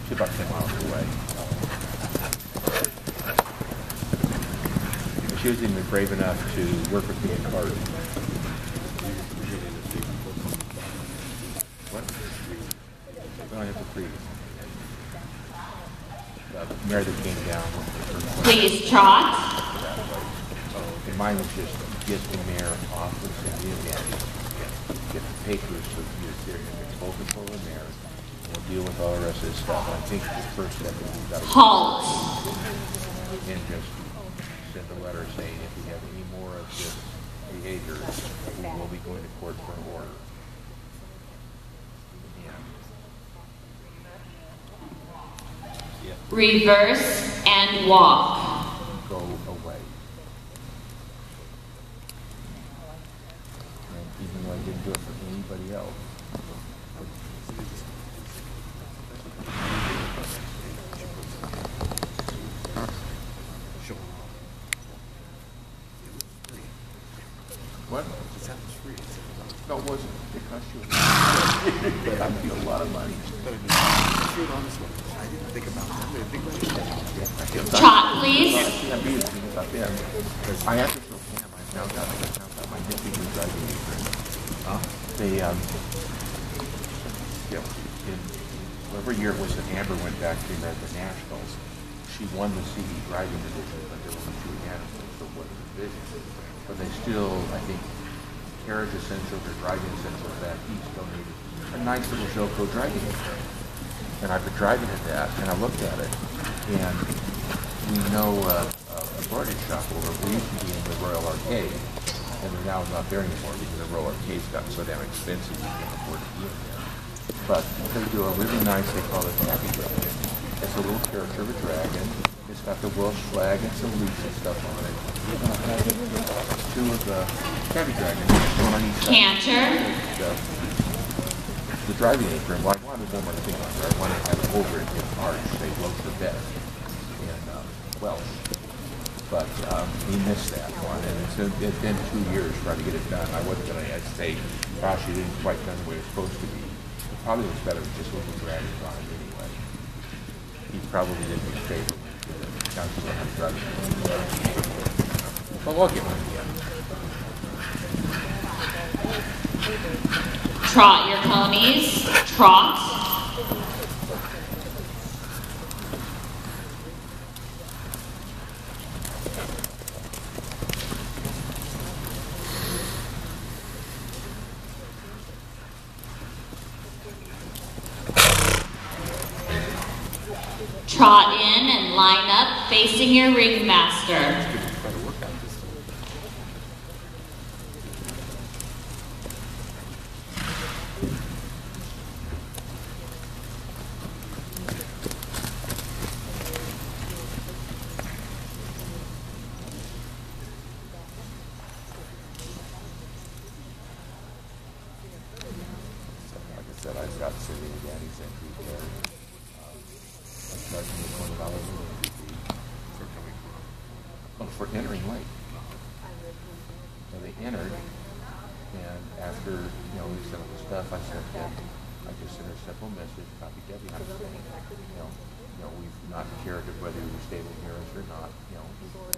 She's about 10 miles away. She was even brave enough to work with me in cars. What? We only have to freeze. The mare that came down. Please trot. And mine was just get the mare off the Cindy again, get the papers so you're focus on the mare, and we'll deal with all the rest of this stuff. I think the first step is we've got to halt. And just send a letter saying if we have any more of this behavior, we will be going to court for an order. Reverse and walk. Go away. And even though I didn't do it for anybody else. What? No, it wasn't. It cost you but I made a lot of money. I didn't think about that. Trot, please. I have to show Pam. I found out my nippy was driving me crazy. They, every year it was that Amber went back to the American Nationals. She won the CD driving division, but there were 2 animals, so it wasn't a division. But they still, I think, Carriage Essentials or Driving Essentials back east donated a nice little Joko driving gear. And I've been driving at that, and I looked at it, and we know a embroidery shop over. We used to be in the Royal Arcade, and they're now not there anymore because the Royal Arcade's gotten so damn expensive you can't afford to be in there. But they do a really nice, they call it Happy Dragon. It's a little character of a dragon. It's got the Welsh flag and some leaves and stuff on it. 2 of the Happy Dragons, one on each side. Canter. The driving apron, well, I wanted one more thing on there. I wanted to have it over it in arch. They wrote the best in Welsh. But he missed that one, and it's been 2 years trying to get it done. I wasn't going to say, gosh, you didn't quite done the way it's supposed to be. It probably was better with just little dragons on it anyway. He probably did me a favor when he did it. Now he's going to have to drive it. But we'll get one again. Trot your ponies. Trot. Trot in and line up facing your ringmaster. I've got Cindy and Danny's entry there. I'm charging you $20 a week for coming for entering late. So they entered, and after we sent up the stuff, I sent them. I just sent her a simple message, copy Debbie. I'm saying, we've not cared whether we stay